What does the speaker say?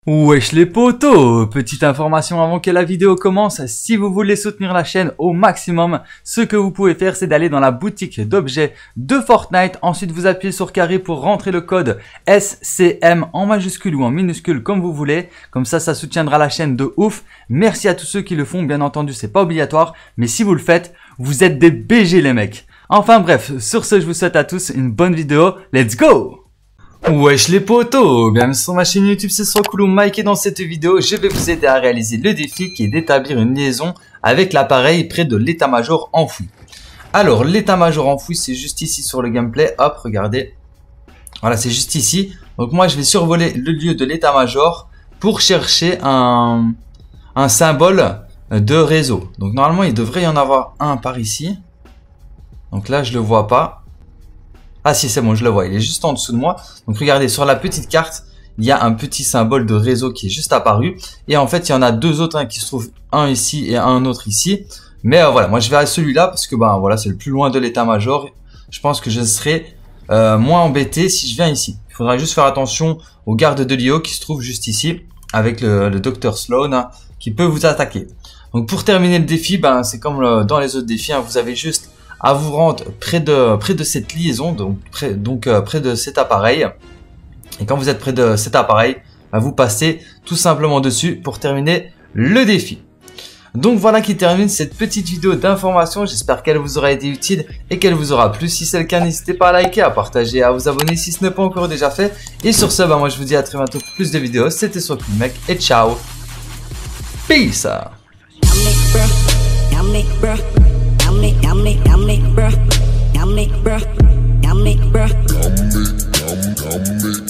Wesh les potos, petite information avant que la vidéo commence, si vous voulez soutenir la chaîne au maximum, ce que vous pouvez faire c'est d'aller dans la boutique d'objets de Fortnite, ensuite vous appuyez sur carré pour rentrer le code SCM en majuscule ou en minuscule comme vous voulez, comme ça soutiendra la chaîne de ouf. Merci à tous ceux qui le font, bien entendu c'est pas obligatoire, mais si vous le faites, vous êtes des BG les mecs. Enfin bref, sur ce je vous souhaite à tous une bonne vidéo, let's go! Wesh les potos, bienvenue sur ma chaîne YouTube, c'est Srocool Mike et dans cette vidéo, je vais vous aider à réaliser le défi qui est d'établir une liaison avec l'appareil près de l'état-major enfoui. Alors, l'état-major enfoui, c'est juste ici sur le gameplay, hop, regardez. Voilà, c'est juste ici. Donc moi, je vais survoler le lieu de l'état-major pour chercher un symbole de réseau. Donc normalement, il devrait y en avoir un par ici. Donc là, je le vois pas. Ah si, c'est bon, je le vois, il est juste en dessous de moi. Donc regardez, sur la petite carte, il y a un petit symbole de réseau qui est juste apparu. Et en fait, il y en a deux autres, qui se trouvent un ici et un autre ici. Mais voilà, moi je vais à celui-là parce que voilà, c'est le plus loin de l'état-major. Je pense que je serai moins embêté si je viens ici. Il faudra juste faire attention aux gardes de l'IO qui se trouvent juste ici, avec le Dr Sloan qui peut vous attaquer. Donc pour terminer le défi, c'est comme dans les autres défis, vous avez juste à vous rendre près de cette liaison, donc près de cet appareil. Et quand vous êtes près de cet appareil, vous passez tout simplement dessus pour terminer le défi. Donc voilà qui termine cette petite vidéo d'information. J'espère qu'elle vous aura été utile et qu'elle vous aura plu. Si c'est le cas, n'hésitez pas à liker, à partager, à vous abonner si ce n'est pas encore déjà fait. Et sur ce, moi je vous dis à très bientôt pour plus de vidéos. C'était Srocool mec et ciao. Peace. Yummy, bruh.